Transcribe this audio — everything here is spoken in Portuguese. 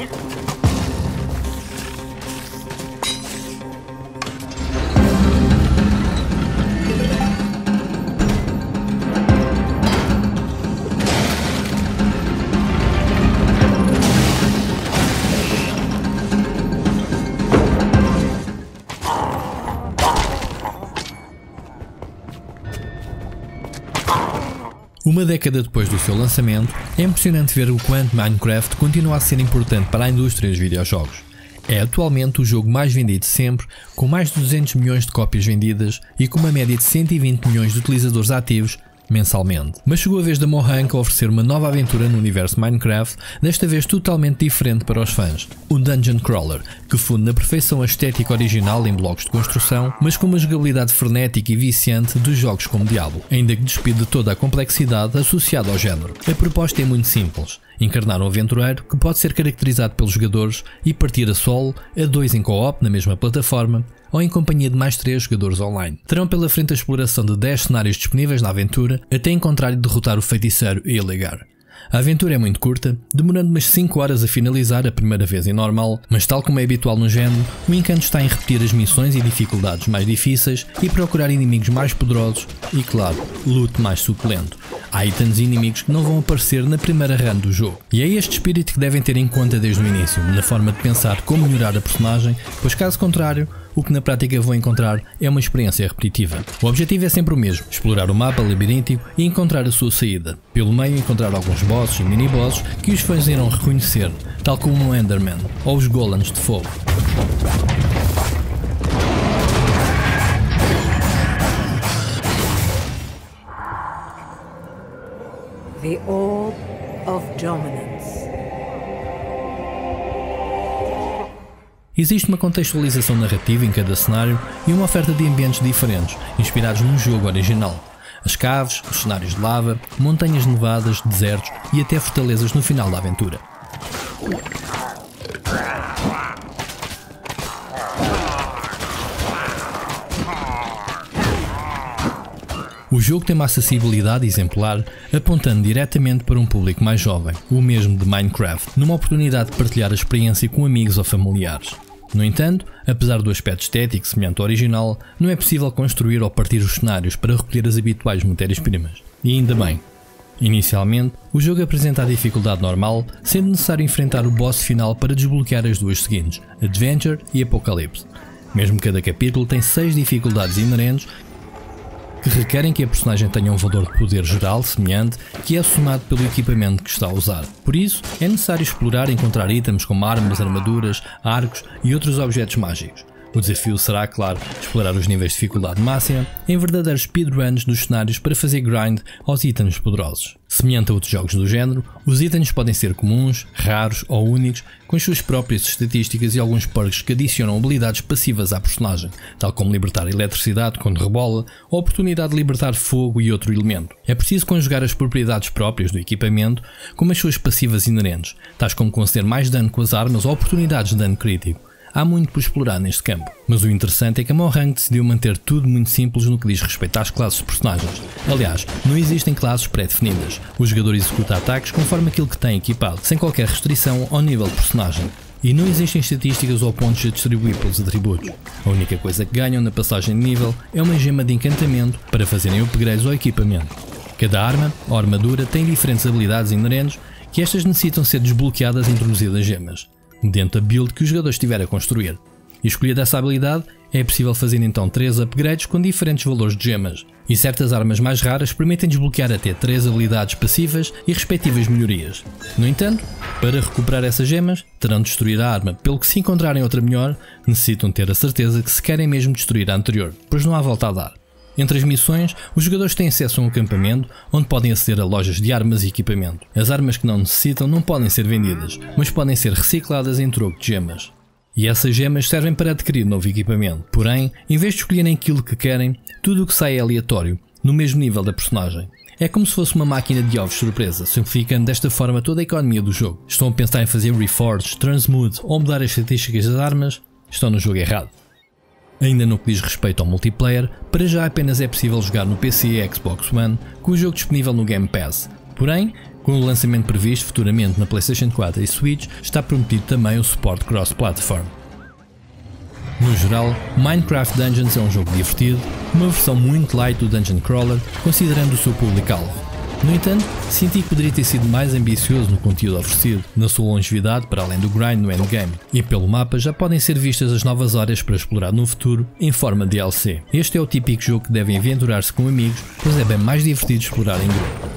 Uma década depois do seu lançamento, é impressionante ver o quanto Minecraft continua a ser importante para a indústria dos videojogos. É atualmente o jogo mais vendido sempre, com mais de 200 milhões de cópias vendidas e com uma média de 120 milhões de utilizadores ativos mensalmente. Mas chegou a vez da Mojang a oferecer uma nova aventura no universo Minecraft, desta vez totalmente diferente para os fãs. Um Dungeon Crawler, que funde na perfeição a estética original em blocos de construção, mas com uma jogabilidade frenética e viciante dos jogos como Diablo, ainda que despido de toda a complexidade associada ao género. A proposta é muito simples: encarnar um aventureiro que pode ser caracterizado pelos jogadores e partir a solo, a dois em co-op na mesma plataforma, ou em companhia de mais 3 jogadores online. Terão pela frente a exploração de 10 cenários disponíveis na aventura, até encontrar e derrotar o feiticeiro Iligar. A aventura é muito curta, demorando umas 5 horas a finalizar a primeira vez em normal, mas tal como é habitual no género, o encanto está em repetir as missões e dificuldades mais difíceis e procurar inimigos mais poderosos e, claro, loot mais suculento. Há itens e inimigos que não vão aparecer na primeira run do jogo. E é este espírito que devem ter em conta desde o início, na forma de pensar como melhorar a personagem, pois caso contrário, o que na prática vão encontrar é uma experiência repetitiva. O objetivo é sempre o mesmo: explorar o mapa labiríntico e encontrar a sua saída. Pelo meio encontrar alguns bosses e mini-bosses que os fãs irão reconhecer, tal como o Enderman ou os Golems de fogo. The Orb of Dominance. Existe uma contextualização narrativa em cada cenário e uma oferta de ambientes diferentes, inspirados no jogo original. As caves, os cenários de lava, montanhas nevadas, desertos e até fortalezas no final da aventura. O jogo tem uma acessibilidade exemplar, apontando diretamente para um público mais jovem, o mesmo de Minecraft, numa oportunidade de partilhar a experiência com amigos ou familiares. No entanto, apesar do aspecto estético semelhante ao original, não é possível construir ou partir os cenários para recolher as habituais matérias-primas. E ainda bem. Inicialmente, o jogo apresenta a dificuldade normal, sendo necessário enfrentar o boss final para desbloquear as duas seguintes, Adventure e Apocalypse. Mesmo cada capítulo tem 6 dificuldades inerentes que requerem que a personagem tenha um valor de poder geral semelhante, que é somado pelo equipamento que está a usar. Por isso, é necessário explorar e encontrar itens como armas, armaduras, arcos e outros objetos mágicos. O desafio será, claro, explorar os níveis de dificuldade máxima em verdadeiros speedruns dos cenários para fazer grind aos itens poderosos. Semelhante a outros jogos do género, os itens podem ser comuns, raros ou únicos, com as suas próprias estatísticas e alguns perks que adicionam habilidades passivas à personagem, tal como libertar eletricidade quando rebola ou a oportunidade de libertar fogo e outro elemento. É preciso conjugar as propriedades próprias do equipamento com as suas passivas inerentes, tais como conceder mais dano com as armas ou oportunidades de dano crítico. Há muito por explorar neste campo, mas o interessante é que a Mojang decidiu manter tudo muito simples no que diz respeito às classes de personagens. Aliás, não existem classes pré-definidas. O jogador executa ataques conforme aquilo que tem equipado, sem qualquer restrição ao nível de personagem. E não existem estatísticas ou pontos a distribuir pelos atributos. A única coisa que ganham na passagem de nível é uma gema de encantamento para fazerem upgrades ao equipamento. Cada arma ou armadura tem diferentes habilidades inerentes que estas necessitam ser desbloqueadas e introduzidas gemas, mediante a build que o jogador estiver a construir. E escolhida essa habilidade, é possível fazer então 3 upgrades com diferentes valores de gemas, e certas armas mais raras permitem desbloquear até 3 habilidades passivas e respectivas melhorias. No entanto, para recuperar essas gemas, terão de destruir a arma, pelo que se encontrarem outra melhor, necessitam ter a certeza que se querem mesmo destruir a anterior, pois não há volta a dar. Entre as missões, os jogadores têm acesso a um acampamento onde podem aceder a lojas de armas e equipamento. As armas que não necessitam não podem ser vendidas, mas podem ser recicladas em troco de gemas. E essas gemas servem para adquirir novo equipamento. Porém, em vez de escolherem aquilo que querem, tudo o que sai é aleatório, no mesmo nível da personagem. É como se fosse uma máquina de ovos surpresa, simplificando desta forma toda a economia do jogo. Estão a pensar em fazer reforge, transmute ou mudar as estatísticas das armas? Estão no jogo errado. Ainda no que diz respeito ao multiplayer, para já apenas é possível jogar no PC e Xbox One, com o jogo disponível no Game Pass. Porém, Com o lançamento previsto futuramente na PlayStation 4 e Switch, está prometido também o suporte cross-platform. No geral, Minecraft Dungeons é um jogo divertido, uma versão muito light do Dungeon Crawler, considerando o seu público-alvo. No entanto, senti que poderia ter sido mais ambicioso no conteúdo oferecido, na sua longevidade para além do grind no endgame, e pelo mapa já podem ser vistas as novas áreas para explorar no futuro em forma de DLC. Este é o típico jogo que devem aventurar-se com amigos, pois é bem mais divertido explorar em grupo.